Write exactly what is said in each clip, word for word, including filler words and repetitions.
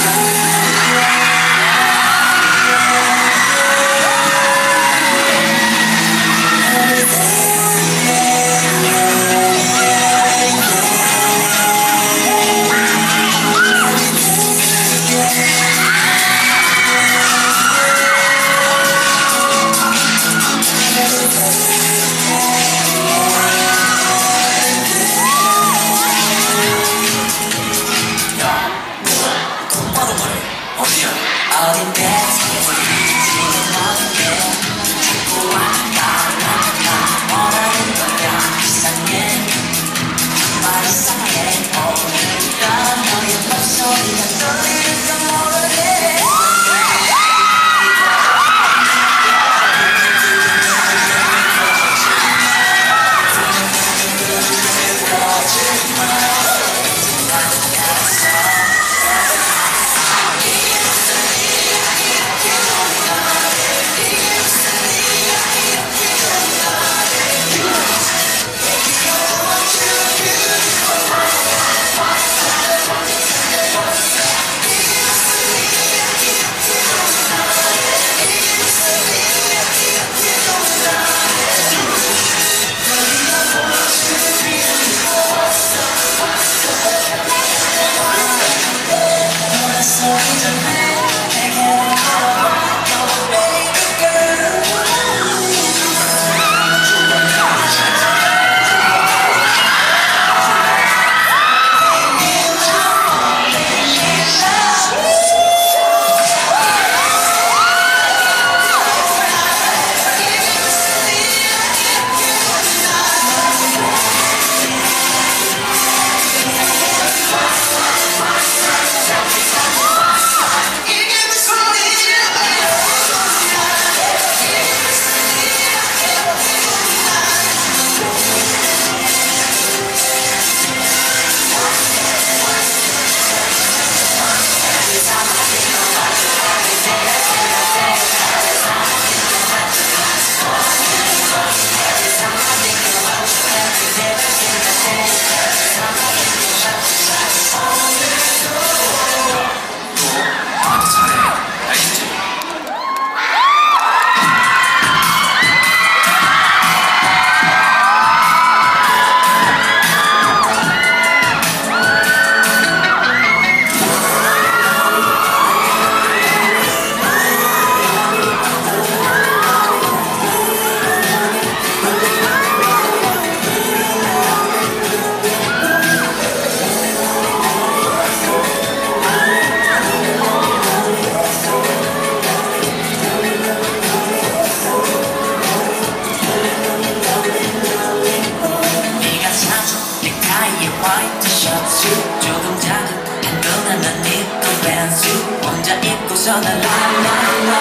좋아서 날 라라라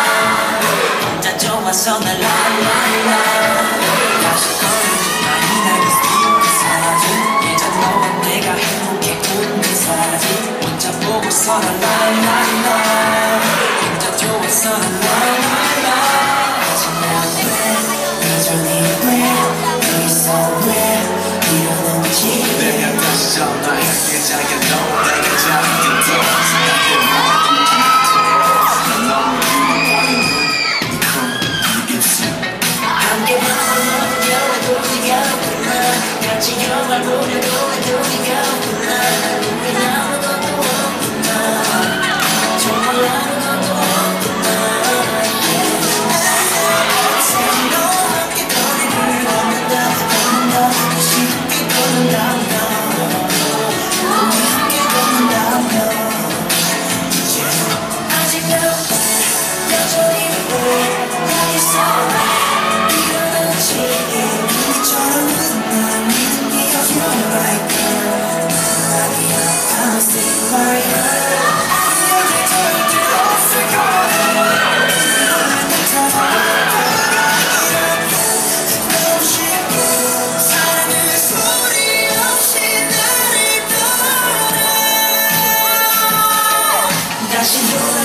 혼자 좋아서 날 라라라 다시 꺼내준 나이 나이 스피드 사진 예전 너와 내가 행복해 웃는 사진 혼자 보고서 날 라라라 혼자 좋아서 날 라라라 하지만 왜 여전히 왜 여기서 왜 이러는지 내가 다시 전화할게 자기야 너 내가 자기야 너 생각해 함께 밤을 겨워도 네가 없구나 같이 영화를 보려도 해도 네가 없구나 우린 아무것도 없구나 정말 아무것도 없구나 너와 함께 거리를 걷는다 걷는다 쉽게 걷는다며 우리 함께 걷는다며 이제 아직도 여전히 왜 여기서 다시 돌아